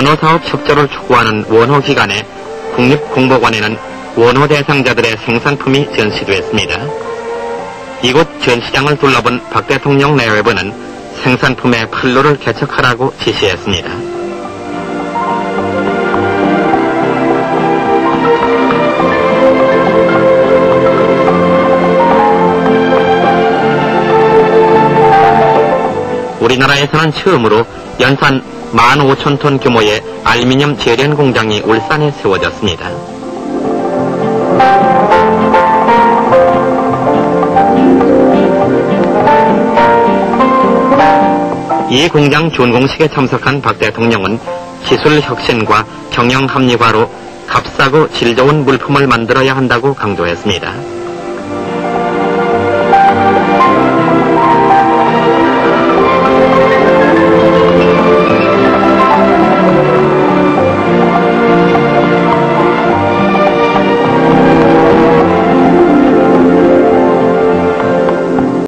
원호사업 협조를 촉구하는 원호기관의 국립공보관에는 원호 대상자들의 생산품이 전시되었습니다. 이곳 전시장을 둘러본 박 대통령 내외부는 생산품의 판로를 개척하라고 지시했습니다. 우리나라에서는 처음으로 연산 15,000톤 규모의 알루미늄 제련 공장이 울산에 세워졌습니다. 이 공장 준공식에 참석한 박 대통령은 기술 혁신과 경영 합리화로 값싸고 질 좋은 물품을 만들어야 한다고 강조했습니다.